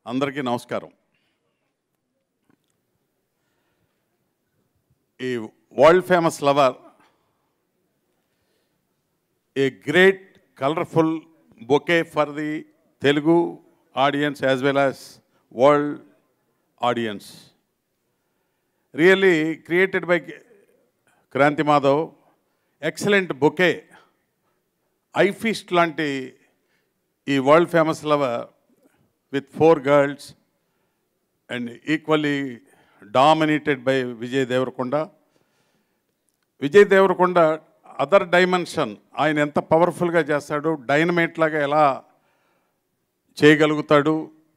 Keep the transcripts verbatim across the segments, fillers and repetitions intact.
అందరికీ నమస్కారం. ఈ world famous lover a great colourful bouquet for the Telugu audience as well as world audience. Really created by Kranti Madhav. Excellent bouquet. I feast lanti ee world famous lover with four girls and equally dominated by Vijay Devarakonda. Vijay Devarakonda other dimension ఆయన ఎంత పవర్ఫుల్గా చేస్తాడు, dynamite లాగా ఎలా చేయగలుగుతాడు,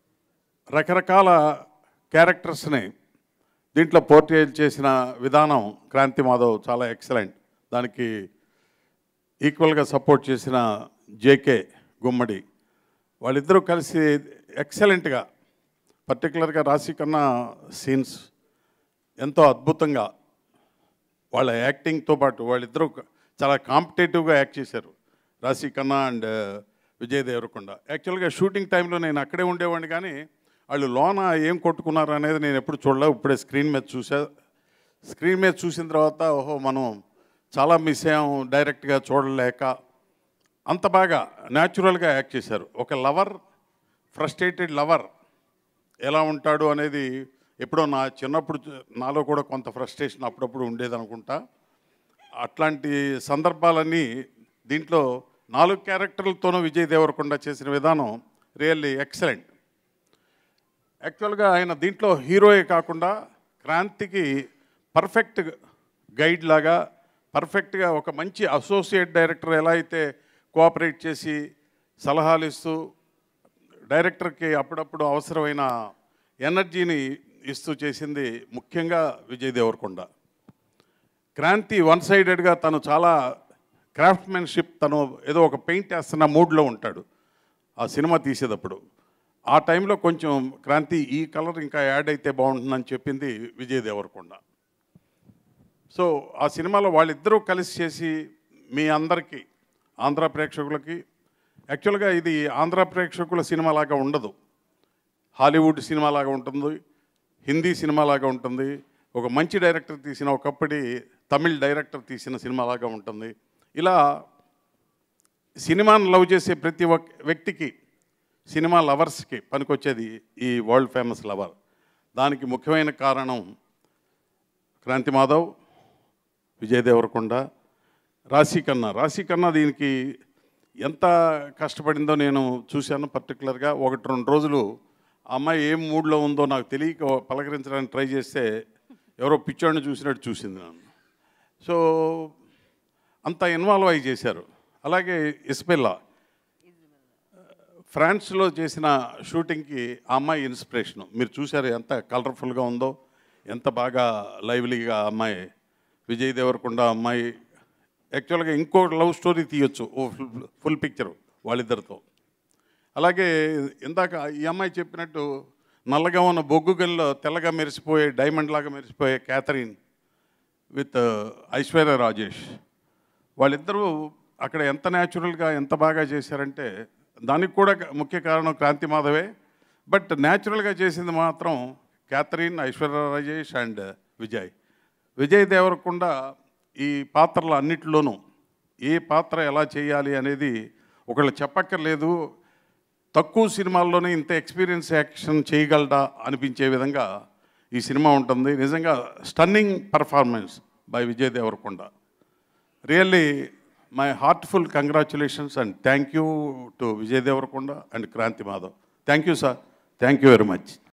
రకరకాల క్యారెక్టర్స్ని దీంట్లో portrait చేసిన విధానం క్రాంతి మాధవ్ చాలా ఎక్సలెంట్. దానికి ఈక్వల్గా సపోర్ట్ చేసిన జేకే గుమ్మడి వాళ్ళిద్దరూ కలిసి ఎక్సలెంట్గా, పర్టికులర్గా రాశికన్నా సీన్స్ ఎంతో అద్భుతంగా వాళ్ళ యాక్టింగ్తో పాటు వాళ్ళిద్దరూ చాలా కాంపిటేటివ్గా యాక్ట్ చేశారు, రాశికన్నా అండ్ విజయ్ దేవరకొండ. యాక్చువల్గా షూటింగ్ టైంలో నేను అక్కడే ఉండేవాడిని, కానీ వాళ్ళు లోన ఏం కొట్టుకున్నారు అనేది నేను ఎప్పుడు చూడలే. ఇప్పుడే స్క్రీన్ మీద చూసా. స్క్రీన్ మీద చూసిన తర్వాత ఓహో మనం చాలా మిస్ అయ్యాం డైరెక్ట్గా చూడలేక. అంత బాగా న్యాచురల్గా యాక్ట్ చేశారు. ఒక లవర్, ఫ్రస్ట్రేటెడ్ లవర్ ఎలా ఉంటాడు అనేది ఎప్పుడో నా చిన్నప్పుడు నాలో కూడా కొంత ఫ్రస్ట్రేషన్ అప్పుడప్పుడు ఉండేదనుకుంటా. అట్లాంటి సందర్భాలన్నీ దీంట్లో నాలుగు క్యారెక్టర్లతోనూ విజయ్ దేవరకొండ చేసిన విధానం రియల్లీ ఎక్సలెంట్. యాక్చువల్గా ఆయన దీంట్లో హీరోయే కాకుండా క్రాంతికి పర్ఫెక్ట్ గైడ్ లాగా, పర్ఫెక్ట్గా ఒక మంచి అసోసియేట్ డైరెక్టర్ ఎలా అయితే కోఆపరేట్ చేసి సలహాలు ఇస్తూ డైరెక్టర్కి అప్పుడప్పుడు అవసరమైన ఎనర్జీని ఇస్తూ చేసింది ముఖ్యంగా విజయ్ దేవరకొండ. క్రాంతి వన్ సైడెడ్గా తను చాలా క్రాఫ్ట్మెన్షిప్, తను ఏదో ఒక పెయింట్ వేస్తున్న మూడ్లో ఉంటాడు ఆ సినిమా తీసేటప్పుడు. ఆ టైంలో కొంచెం క్రాంతి ఈ కలర్ ఇంకా యాడ్ అయితే బాగుంటుందని చెప్పింది విజయ్ దేవరకొండ. సో ఆ సినిమాలో వాళ్ళిద్దరూ కలిసి చేసి మీ అందరికీ, ఆంధ్ర ప్రేక్షకులకి, యాక్చువల్గా ఇది ఆంధ్ర ప్రేక్షకుల సినిమాలాగా ఉండదు, హాలీవుడ్ సినిమాలాగా ఉంటుంది, హిందీ సినిమాలాగా ఉంటుంది, ఒక మంచి డైరెక్టర్ తీసిన, ఒకప్పటి తమిళ్ డైరెక్టర్ తీసిన సినిమాలాగా ఉంటుంది. ఇలా సినిమాను లవ్ చేసే ప్రతి ఒక్క వ్యక్తికి, సినిమా లవర్స్కి పనికొచ్చేది ఈ వరల్డ్ ఫేమస్ లవర్. దానికి ముఖ్యమైన కారణం క్రాంతి మాధవ్, విజయ్ దేవరకొండ, రాశికన్నా. రాశికన్నా దీనికి ఎంత కష్టపడిందో నేను చూశాను. పర్టికులర్గా ఒకటి రెండు రోజులు ఆ అమ్మాయి ఏం మూడ్లో ఉందో నాకు తెలియక పలకరించడానికి ట్రై చేస్తే ఎవరో పిచ్చోడిని చూసినట్టు చూసింది నన్ను. సో అంత ఇన్వాల్వ్ అయ్యి చేశారు. అలాగే ఇస్బెల్లా ఫ్రాన్స్లో చేసిన షూటింగ్కి ఆ అమ్మాయి ఇన్స్పిరేషను. మీరు చూశారు ఎంత కలర్ఫుల్గా ఉందో, ఎంత బాగా లైవ్లీగా అమ్మాయి. విజయ్ దేవరకొండ అమ్మాయి యాక్చువల్గా ఇంకో లవ్ స్టోరీ తీయొచ్చు, ఓ ఫుల్ ఫుల్ పిక్చరు వాళ్ళిద్దరితో. అలాగే ఇందాక ఈ అమ్మాయి చెప్పినట్టు నల్లగా ఉన్న బొగ్గు గనిలో తెల్లగా మెరిసిపోయే, డైమండ్ లాగా మెరిసిపోయే క్యాథరిన్ విత్ ఐశ్వర్య రాజేష్, వాళ్ళిద్దరూ అక్కడ ఎంత న్యాచురల్గా ఎంత బాగా చేశారంటే దానికి కూడా ముఖ్య కారణం క్రాంతి మాధవే. బట్ న్యాచురల్గా చేసింది మాత్రం క్యాథరిన్, ఐశ్వర్య రాజేష్ అండ్ విజయ్. విజయ్ దేవరకొండ ఈ పాత్రలు అన్నిటిలోనూ ఏ పాత్ర ఎలా చేయాలి అనేది ఒకళ్ళు చెప్పక్కర్లేదు. తక్కువ సినిమాల్లోనే ఇంత ఎక్స్పీరియన్స్ యాక్షన్ చేయగలడా అనిపించే విధంగా ఈ సినిమా ఉంటుంది. నిజంగా stunning performance by Vijay Deverakonda. Really my heartful congratulations and thank you to Vijay Deverakonda and Kranthi Madhav. Thank you sir, thank you very much.